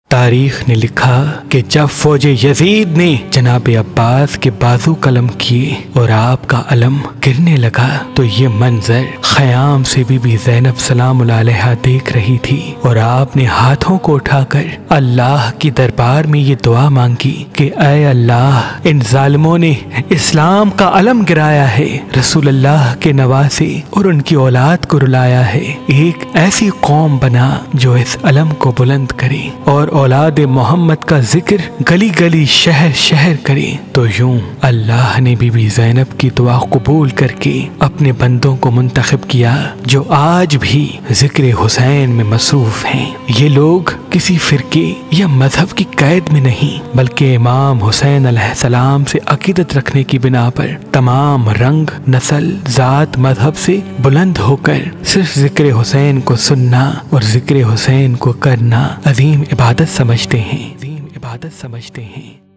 तारीख ने लिखा कि जब फौजे यजीद ने जनाब अब्बास के बाजू कलम किए और आपका अलम गिरने लगा तो ये मंजर ख़याम से बीबी ज़ैनब सलाम अलैहा देख रही थी और आपने हाथों को उठाकर अल्लाह की दरबार में ये दुआ मांगी कि ऐ अल्लाह, इन जालिमों ने इस्लाम का अलम गिराया है, रसूल अल्लाह के नवासे और उनकी औलाद को रुलाया है। एक ऐसी कौम बना जो इस अलम को बुलंद करे और औलाद मोहम्मद का जिक्र गली गली शहर शहर करे। तो यूं अल्लाह ने बीबी ज़ैनब की दुआ कबूल करके अपने बंदों को मुंतखब किया जो आज भी जिक्र हुसैन में मसरूफ हैं। ये लोग किसी फिरके या मजहब की कैद में नहीं बल्कि इमाम हुसैन अलैहिस्सलाम से अकीदत रखने की बिना पर तमाम रंग, नस्ल, जात, मजहब से बुलंद होकर सिर्फ जिक्र हुसैन को सुनना और जिक्र हुसैन को करना अजीम इबादत समझते हैं।